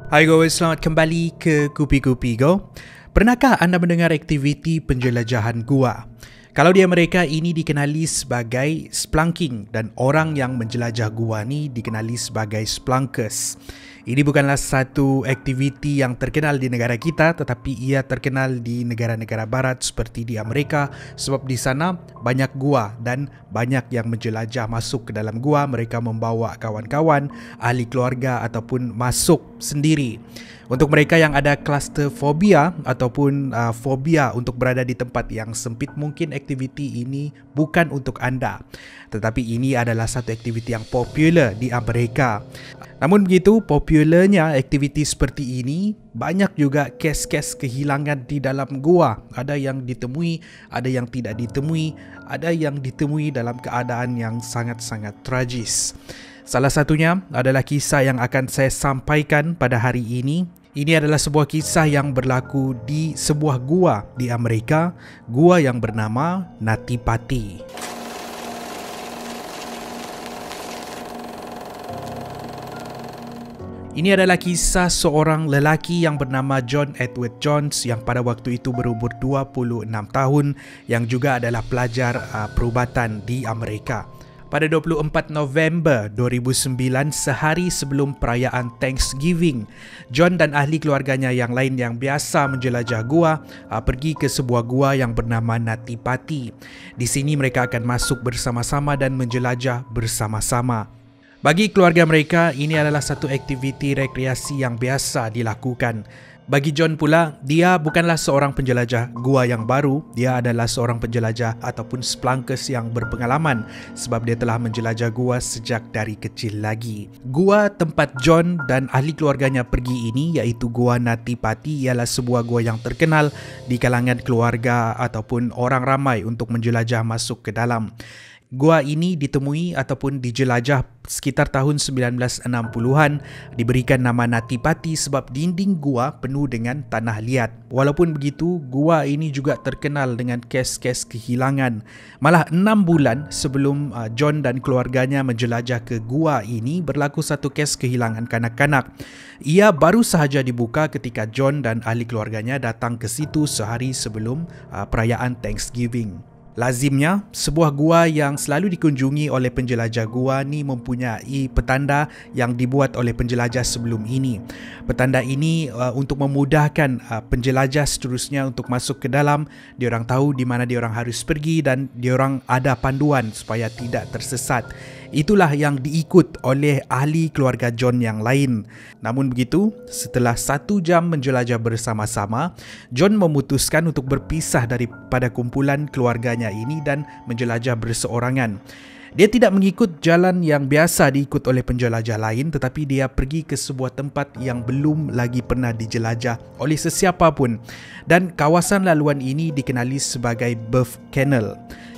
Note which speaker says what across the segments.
Speaker 1: Hai guys, selamat kembali ke Kupi-Kupi Go. Pernahkah anda mendengar aktiviti penjelajahan gua? Kalau di Amerika ini dikenali sebagai spelunking dan orang yang menjelajah gua ni dikenali sebagai spelunkers. Ini bukanlah satu aktiviti yang terkenal di negara kita, tetapi ia terkenal di negara-negara barat seperti di Amerika, sebab di sana banyak gua dan banyak yang menjelajah masuk ke dalam gua. Mereka membawa kawan-kawan, ahli keluarga ataupun masuk sendiri. Untuk mereka yang ada claustrophobia ataupun fobia untuk berada di tempat yang sempit, mungkin aktiviti ini bukan untuk anda. Tetapi ini adalah satu aktiviti yang popular di Amerika. Namun begitu popularnya aktiviti seperti ini, banyak juga kes-kes kehilangan di dalam gua. Ada yang ditemui, ada yang tidak ditemui, ada yang ditemui dalam keadaan yang sangat-sangat tragis. Salah satunya adalah kisah yang akan saya sampaikan pada hari ini. Ini adalah sebuah kisah yang berlaku di sebuah gua di Amerika, gua yang bernama Nattipati. Ini adalah kisah seorang lelaki yang bernama John Edward Jones yang pada waktu itu berumur 26 tahun yang juga adalah pelajar perubatan di Amerika. Pada 24 November 2009, sehari sebelum perayaan Thanksgiving, John dan ahli keluarganya yang lain yang biasa menjelajah gua pergi ke sebuah gua yang bernama Nattipati. Di sini mereka akan masuk bersama-sama dan menjelajah bersama-sama. Bagi keluarga mereka, ini adalah satu aktiviti rekreasi yang biasa dilakukan. Bagi John pula, dia bukanlah seorang penjelajah gua yang baru. Dia adalah seorang penjelajah ataupun spelunkers yang berpengalaman sebab dia telah menjelajah gua sejak dari kecil lagi. Gua tempat John dan ahli keluarganya pergi ini, iaitu Gua Nattipati, ialah sebuah gua yang terkenal di kalangan keluarga ataupun orang ramai untuk menjelajah masuk ke dalam. Gua ini ditemui ataupun dijelajah sekitar tahun 1960-an, diberikan nama Nattipati sebab dinding gua penuh dengan tanah liat. Walaupun begitu, gua ini juga terkenal dengan kes-kes kehilangan. Malah 6 bulan sebelum John dan keluarganya menjelajah ke gua ini, berlaku satu kes kehilangan kanak-kanak. Ia baru sahaja dibuka ketika John dan ahli keluarganya datang ke situ sehari sebelum perayaan Thanksgiving. Lazimnya, sebuah gua yang selalu dikunjungi oleh penjelajah gua ni mempunyai petanda yang dibuat oleh penjelajah sebelum ini. Petanda ini untuk memudahkan penjelajah seterusnya untuk masuk ke dalam. Diorang tahu di mana diorang harus pergi dan diorang ada panduan supaya tidak tersesat. Itulah yang diikut oleh ahli keluarga John yang lain. Namun begitu, setelah 1 jam menjelajah bersama-sama, John memutuskan untuk berpisah daripada kumpulan keluarganya ini dan menjelajah berseorangan. Dia tidak mengikut jalan yang biasa diikut oleh penjelajah lain, tetapi dia pergi ke sebuah tempat yang belum lagi pernah dijelajah oleh sesiapa pun. Dan kawasan laluan ini dikenali sebagai Birth Canal.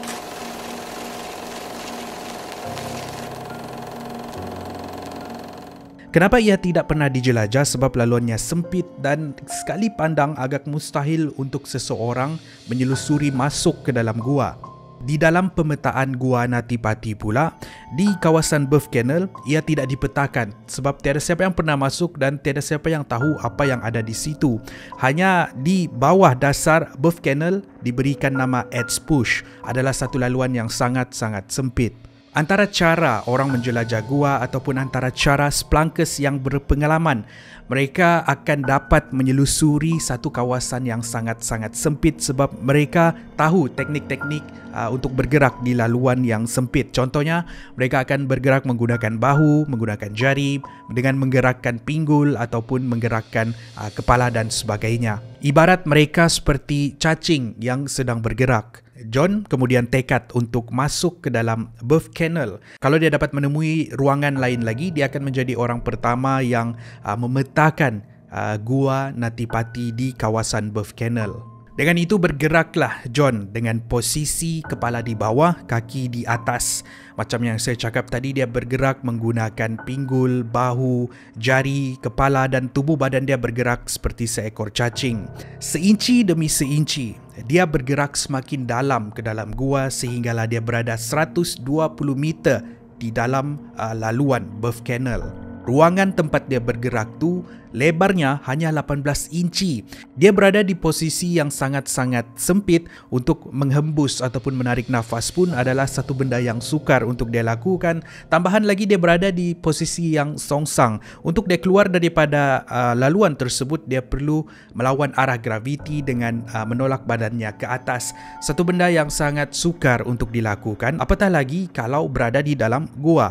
Speaker 1: Kenapa ia tidak pernah dijelajah? Sebab laluannya sempit dan sekali pandang agak mustahil untuk seseorang menyelusuri masuk ke dalam gua. Di dalam pemetaan Gua Nattipati pula, di kawasan Birth Canal, ia tidak dipetakan sebab tiada siapa yang pernah masuk dan tiada siapa yang tahu apa yang ada di situ. Hanya di bawah dasar Birth Canal diberikan nama Edge Push, adalah satu laluan yang sangat-sangat sempit. Antara cara orang menjelajah gua ataupun antara cara spelunkers yang berpengalaman, mereka akan dapat menyelusuri satu kawasan yang sangat-sangat sempit sebab mereka tahu teknik-teknik untuk bergerak di laluan yang sempit. Contohnya, mereka akan bergerak menggunakan bahu, menggunakan jari, dengan menggerakkan pinggul ataupun menggerakkan kepala dan sebagainya. Ibarat mereka seperti cacing yang sedang bergerak. John kemudian tekad untuk masuk ke dalam Birth Canal. Kalau dia dapat menemui ruangan lain lagi, dia akan menjadi orang pertama yang memetakan Gua Nattipati di kawasan Birth Canal. Dengan itu bergeraklah John dengan posisi kepala di bawah, kaki di atas. Macam yang saya cakap tadi, dia bergerak menggunakan pinggul, bahu, jari, kepala dan tubuh badan dia bergerak seperti seekor cacing. Seinci demi seinci, dia bergerak semakin dalam ke dalam gua sehinggalah dia berada 120 meter di dalam laluan Birth Canal. Ruangan tempat dia bergerak tu lebarnya hanya 18 inci. Dia berada di posisi yang sangat-sangat sempit. Untuk menghembus ataupun menarik nafas pun adalah satu benda yang sukar untuk dia lakukan. Tambahan lagi dia berada di posisi yang songsang. Untuk dia keluar daripada laluan tersebut, dia perlu melawan arah graviti dengan menolak badannya ke atas. Satu benda yang sangat sukar untuk dilakukan, apatah lagi kalau berada di dalam gua.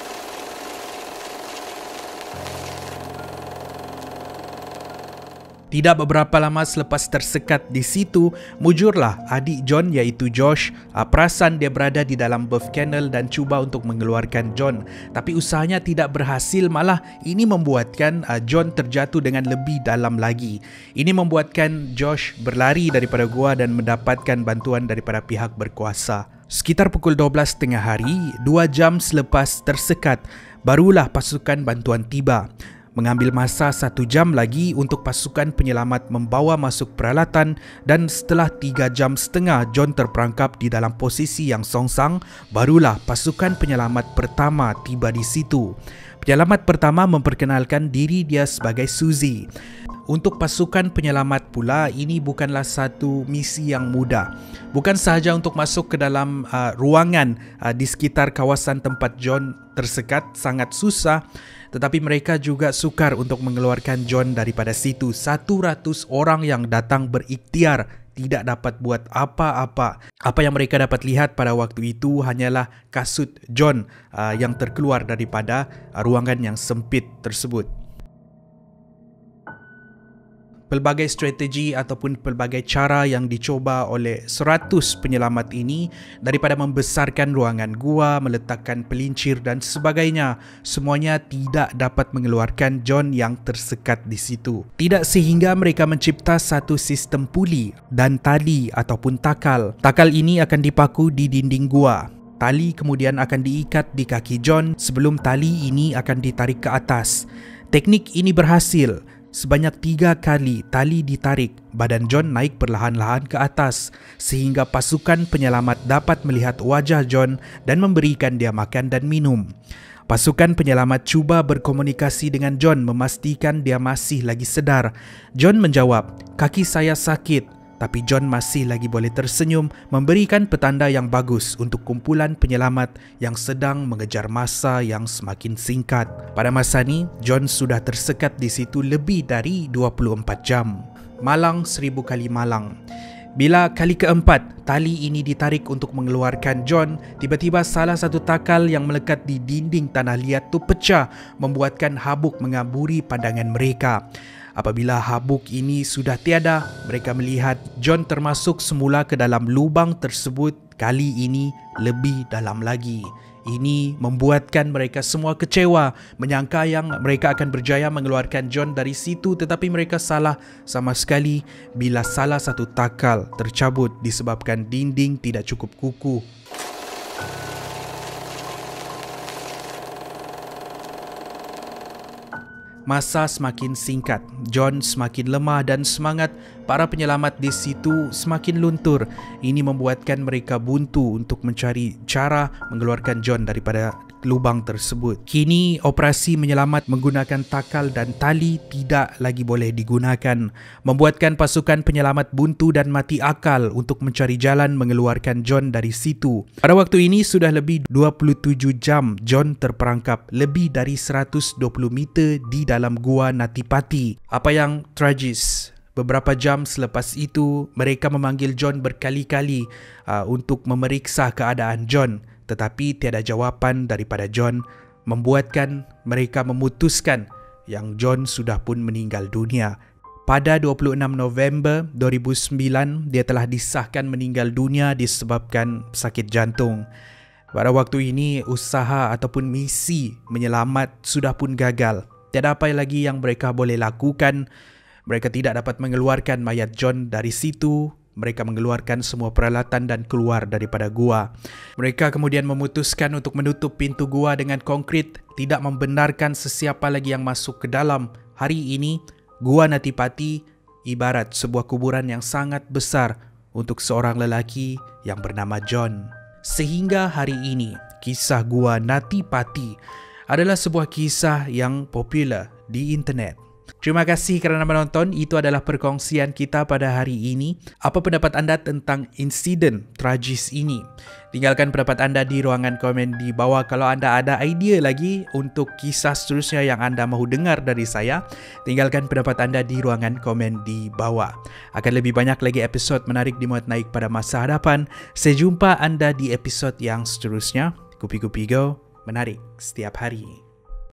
Speaker 1: Tidak beberapa lama selepas tersekat di situ, mujurlah adik John iaitu Josh. Perasan dia berada di dalam birth canal dan cuba untuk mengeluarkan John. Tapi usahanya tidak berhasil, malah ini membuatkan John terjatuh dengan lebih dalam lagi. Ini membuatkan Josh berlari daripada gua dan mendapatkan bantuan daripada pihak berkuasa. Sekitar pukul 12 tengah hari, 2 jam selepas tersekat, barulah pasukan bantuan tiba. Mengambil masa 1 jam lagi untuk pasukan penyelamat membawa masuk peralatan, dan setelah 3 jam setengah John terperangkap di dalam posisi yang songsang, barulah pasukan penyelamat pertama tiba di situ. Penyelamat pertama memperkenalkan diri dia sebagai Suzy. Untuk pasukan penyelamat pula, ini bukanlah satu misi yang mudah. Bukan sahaja untuk masuk ke dalam ruangan di sekitar kawasan tempat John tersekat sangat susah, tetapi mereka juga sukar untuk mengeluarkan John daripada situ. 100 orang yang datang berikhtiar tidak dapat buat apa-apa. Apa yang mereka dapat lihat pada waktu itu hanyalah kasut John yang terkeluar daripada ruangan yang sempit tersebut. Pelbagai strategi ataupun pelbagai cara yang dicoba oleh 100 penyelamat ini, daripada membesarkan ruangan gua, meletakkan pelincir dan sebagainya, semuanya tidak dapat mengeluarkan John yang tersekat di situ. Tidak sehingga mereka mencipta satu sistem puli dan tali ataupun takal. Takal ini akan dipaku di dinding gua. Tali kemudian akan diikat di kaki John sebelum tali ini akan ditarik ke atas. Teknik ini berhasil. Sebanyak 3 kali tali ditarik, badan John naik perlahan-lahan ke atas sehingga pasukan penyelamat dapat melihat wajah John dan memberikan dia makan dan minum. Pasukan penyelamat cuba berkomunikasi dengan John memastikan dia masih lagi sedar. John menjawab, "Kaki saya sakit." Tapi John masih lagi boleh tersenyum, memberikan petanda yang bagus untuk kumpulan penyelamat yang sedang mengejar masa yang semakin singkat. Pada masa ni, John sudah tersekat di situ lebih dari 24 jam. Malang 1000 kali malang. Bila kali keempat tali ini ditarik untuk mengeluarkan John, tiba-tiba salah satu takal yang melekat di dinding tanah liat tu pecah, membuatkan habuk mengaburi pandangan mereka. Apabila habuk ini sudah tiada, mereka melihat John termasuk semula ke dalam lubang tersebut, kali ini lebih dalam lagi. Ini membuatkan mereka semua kecewa, menyangka yang mereka akan berjaya mengeluarkan John dari situ, tetapi mereka salah sama sekali bila salah satu takal tercabut disebabkan dinding tidak cukup kukuh. Masa semakin singkat, John semakin lemah dan semangat para penyelamat di situ semakin luntur. Ini membuatkan mereka buntu untuk mencari cara mengeluarkan John daripada lubang tersebut. Kini operasi menyelamat menggunakan takal dan tali tidak lagi boleh digunakan, membuatkan pasukan penyelamat buntu dan mati akal untuk mencari jalan mengeluarkan John dari situ. Pada waktu ini sudah lebih 27 jam John terperangkap lebih dari 120 meter di dalam gua Natipati. Apa yang tragis, beberapa jam selepas itu mereka memanggil John berkali-kali untuk memeriksa keadaan John, tetapi tiada jawapan daripada John, membuatkan mereka memutuskan yang John sudah pun meninggal dunia. Pada 26 November 2009, dia telah disahkan meninggal dunia disebabkan sakit jantung. Pada waktu ini, usaha ataupun misi menyelamat sudah pun gagal. Tiada apa lagi yang mereka boleh lakukan. Mereka tidak dapat mengeluarkan mayat John dari situ. Mereka mengeluarkan semua peralatan dan keluar daripada gua. Mereka kemudian memutuskan untuk menutup pintu gua dengan konkrit, tidak membenarkan sesiapa lagi yang masuk ke dalam. Hari ini, gua Natipati ibarat sebuah kuburan yang sangat besar untuk seorang lelaki yang bernama John. Sehingga hari ini, kisah gua Natipati adalah sebuah kisah yang popular di internet. Terima kasih kerana menonton. Itu adalah perkongsian kita pada hari ini. Apa pendapat anda tentang insiden tragis ini? Tinggalkan pendapat anda di ruangan komen di bawah. Kalau anda ada idea lagi untuk kisah seterusnya yang anda mahu dengar dari saya, tinggalkan pendapat anda di ruangan komen di bawah. Akan lebih banyak lagi episod menarik di Muat Naik pada masa hadapan. Saya jumpa anda di episod yang seterusnya. Kupi-Kupi Go, menarik setiap hari.